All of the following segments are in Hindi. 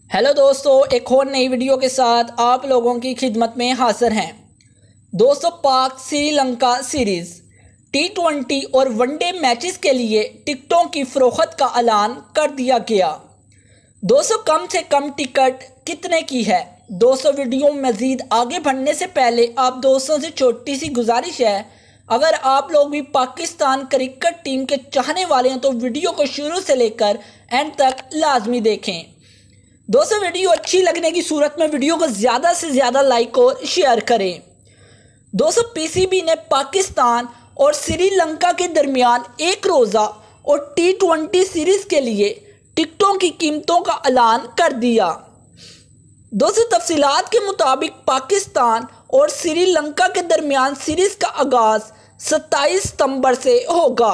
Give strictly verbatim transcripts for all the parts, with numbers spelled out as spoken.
हेलो दोस्तों, एक और नई वीडियो के साथ आप लोगों की खिदमत में हाजिर हैं। दोस्तों, Pak Sri Lanka series T twenty और वनडे मैचेस के लिए टिकटों की फ़रोख्त का ऐलान कर दिया गया। दोस्तों, कम से कम टिकट कितने की है? दोस्तों, वीडियो मज़ीद आगे बढ़ने से पहले आप दोस्तों से छोटी सी गुजारिश है, अगर आप लोग भी पाकिस्तान क्रिकेट टीम के चाहने वाले हैं तो वीडियो को शुरू से लेकर एंड तक लाजमी देखें। दोस्तों, वीडियो अच्छी लगने की सूरत में वीडियो को ज़्यादा से ज़्यादा लाइक और शेयर करें। दोस्तों, पीसीबी ने पाकिस्तान और श्रीलंका के दरमियान एक रोज़ा और टी ट्वेंटी सीरीज़ के लिए टिकटों की कीमतों का ऐलान कर दिया। दोस्तों, तफसीलात के मुताबिक पाकिस्तान और श्रीलंका के दरमियान सीरीज़ का आगाज़ सत्ताईस सितंबर से होगा।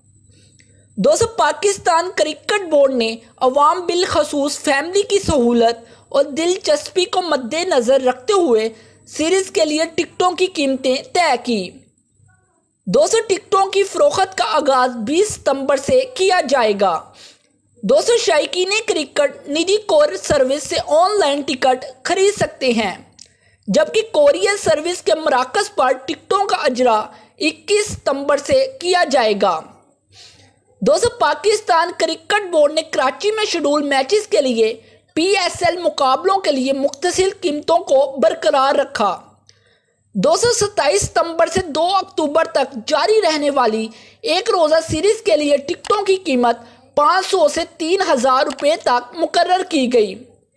दोस्तों, पाकिस्तान क्रिकेट बोर्ड ने अवाम बिलखसूस फैमिली की सहूलत और दिलचस्पी को मद्देनज़र रखते हुए सीरीज़ के लिए टिकटों की कीमतें तय की। दोस्तों, टिकटों की फ़रोख्त का आगाज़ बीस सितंबर से किया जाएगा। दोस्तों, शायकीन क्रिकेट निजी कोरियर सर्विस से ऑनलाइन टिकट खरीद सकते हैं, जबकि कोरियर सर्विस के मराकज़ पर टिकटों का अजरा इक्कीस सितंबर से किया जाएगा। दोस्तों, पाकिस्तान क्रिकेट बोर्ड ने कराची में शेड्यूल मैचेस के लिए पीएसएल मुकाबलों के लिए मुख्तलिफ कीमतों को बरकरार रखा। दोस्तों, सत्ताईस सितंबर से दो अक्टूबर तक जारी रहने वाली एक रोज़ा सीरीज़ के लिए टिकटों की कीमत पाँच सौ से तीन हज़ार रुपये तक मुकर्रर की गई।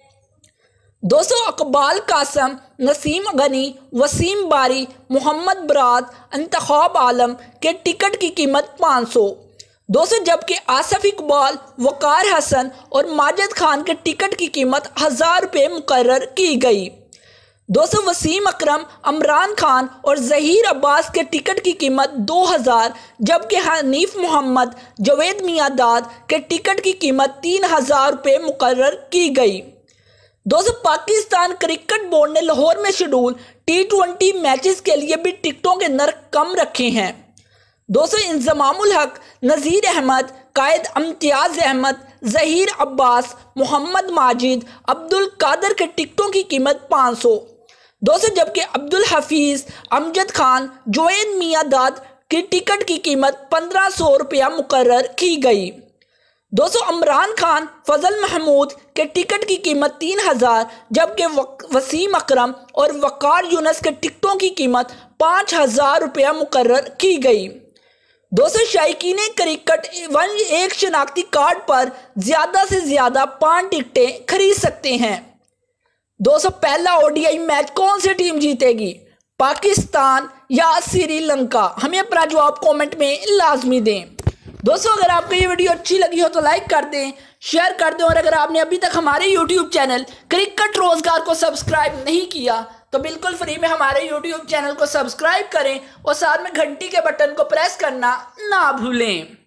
दोस्तों, अकबाल कासम, नसीम गनी, वसीम बारी, मोहम्मद बराद, इंतखाब आलम के टिकट की कीमत पाँच सौ। दोस्तों, जबकि आसिफ इकबाल, वकार हसन और माजिद खान के टिकट की कीमत हज़ार रुपये मुकर्रर की गई। दोस्तों, वसीम अकरम, इमरान खान और ज़हीर अब्बास के टिकट की कीमत दो हज़ार, जबकि हनीफ मोहम्मद, जवेद मियादाद के टिकट की कीमत तीन हज़ार रुपये मुकर्रर की गई। दोस्तों, पाकिस्तान क्रिकेट बोर्ड ने लाहौर में शेड्यूल टी ट्वेंटी मैचेस के लिए भी टिकटों के नर्ख कम रखे हैं। दोस्तों, इंजमामुल हक, नज़ीर अहमद, कायद इम्तियाज़ अहमद, ज़हीर अब्बास, मोहम्मद माजिद, अब्दुल कादर के टिकटों की कीमत पाँच सौ। दोस्तों, जबकि अब्दुल हफीज़, अमजद खान, जोएन मियादाद की टिकट की कीमत पंद्रह सौ रुपया मुकर्रर की गई। दोस्तों, इमरान खान, फजल महमूद के टिकट की कीमत तीन हज़ार, जबकि वसीम अकरम और वकार यूनस के टिकटों की कीमत पाँच हज़ार रुपया मुकर्रर की गई। दोस्तों, शायकीन क्रिकेट वन एक शनाख्ती कार्ड पर ज़्यादा से ज़्यादा पाँच टिकटें खरीद सकते हैं। दोस्तों, पहला ओडीआई मैच कौन सी टीम जीतेगी, पाकिस्तान या श्रीलंका? हमें अपना जवाब कमेंट में लाजमी दें। दोस्तों, अगर आपको ये वीडियो अच्छी लगी हो तो लाइक कर दें, शेयर कर दें, और अगर आपने अभी तक हमारे यूट्यूब चैनल क्रिकेट रोज़गार को सब्सक्राइब नहीं किया तो बिल्कुल फ्री में हमारे यूट्यूब चैनल को सब्सक्राइब करें और साथ में घंटी के बटन को प्रेस करना ना भूलें।